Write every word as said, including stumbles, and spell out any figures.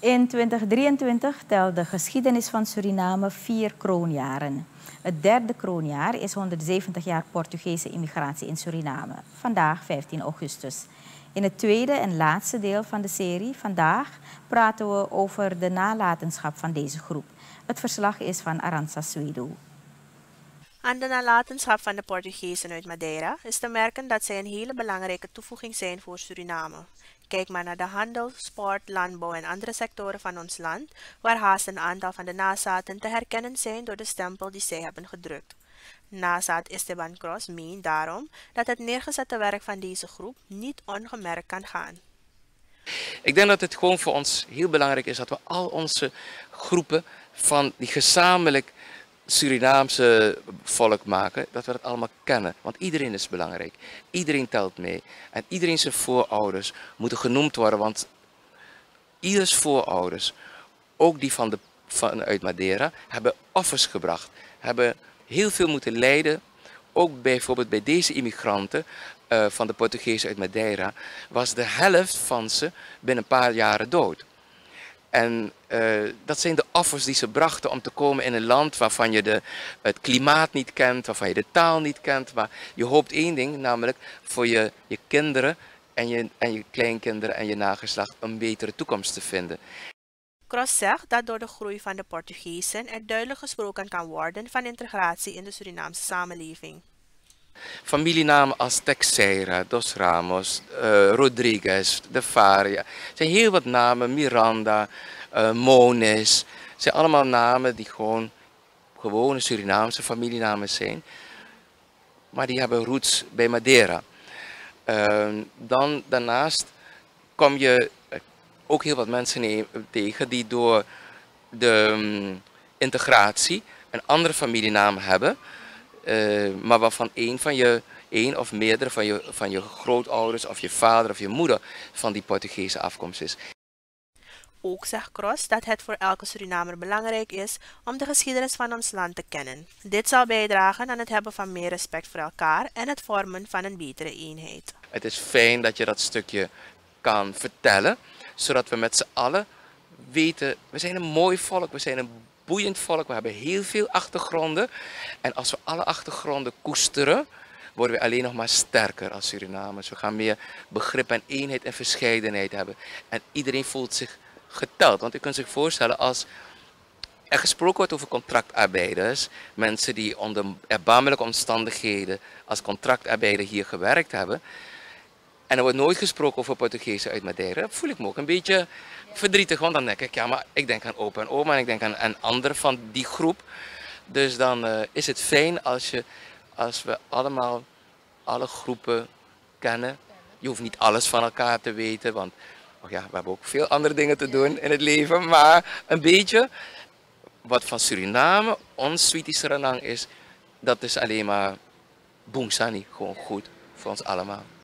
In tweeduizend drieëntwintig telt de geschiedenis van Suriname vier kroonjaren. Het derde kroonjaar is honderdzeventig jaar Portugese immigratie in Suriname. Vandaag vijftien augustus. In het tweede en laatste deel van de serie, vandaag, praten we over de nalatenschap van deze groep. Het verslag is van Aranza Swedo. Aan de nalatenschap van de Portugezen uit Madeira is te merken dat zij een hele belangrijke toevoeging zijn voor Suriname. Kijk maar naar de handel, sport, landbouw en andere sectoren van ons land, waar haast een aantal van de nazaten te herkennen zijn door de stempel die zij hebben gedrukt. Nazaat Esteban Cross meent daarom dat het neergezette werk van deze groep niet ongemerkt kan gaan. Ik denk dat het gewoon voor ons heel belangrijk is dat we al onze groepen van die gezamenlijk Surinaamse volk maken, dat we dat allemaal kennen. Want iedereen is belangrijk. Iedereen telt mee. En iedereen zijn voorouders moeten genoemd worden, want ieders voorouders, ook die van de, vanuit Madeira, hebben offers gebracht. Hebben heel veel moeten lijden. Ook bijvoorbeeld bij deze immigranten uh, van de Portugezen uit Madeira was de helft van ze binnen een paar jaren dood. En uh, dat zijn de offers die ze brachten om te komen in een land waarvan je de, het klimaat niet kent, waarvan je de taal niet kent. Maar je hoopt één ding, namelijk voor je, je kinderen en je, en je kleinkinderen en je nageslacht een betere toekomst te vinden. Cross zegt dat door de groei van de Portugezen er duidelijk gesproken kan worden van integratie in de Surinaamse samenleving. Familienamen als Teixeira, Dos Ramos, uh, Rodriguez, De Faria. Er zijn heel wat namen, Miranda, uh, Monis. Het zijn allemaal namen die gewoon gewone Surinaamse familienamen zijn. Maar die hebben roots bij Madeira. Uh, dan, daarnaast kom je ook heel wat mensen tegen die door de um, integratie een andere familienaam hebben. Uh, maar waarvan één van je, één of meerdere van je, van je grootouders of je vader of je moeder van die Portugese afkomst is. Ook zegt Cross dat het voor elke Surinamer belangrijk is om de geschiedenis van ons land te kennen. Dit zal bijdragen aan het hebben van meer respect voor elkaar en het vormen van een betere eenheid. Het is fijn dat je dat stukje kan vertellen, zodat we met z'n allen weten, we zijn een mooi volk, we zijn een boeiend volk, we hebben heel veel achtergronden. En als we alle achtergronden koesteren, worden we alleen nog maar sterker als Surinamers. We gaan meer begrip en eenheid en verscheidenheid hebben. En iedereen voelt zich geteld. Want u kunt zich voorstellen, als er gesproken wordt over contractarbeiders, mensen die onder erbarmelijke omstandigheden als contractarbeider hier gewerkt hebben, en er wordt nooit gesproken over Portugezen uit Madeira, voel ik me ook een beetje verdrietig. Want dan denk ik, ja, maar ik denk aan opa en oma en ik denk aan, aan anderen van die groep. Dus dan uh, is het fijn als, je, als we allemaal alle groepen kennen. Je hoeft niet alles van elkaar te weten, want oh ja, we hebben ook veel andere dingen te doen in het leven. Maar een beetje wat van Suriname, ons Sweetie Suriname is, dat is alleen maar boemsani, gewoon goed voor ons allemaal.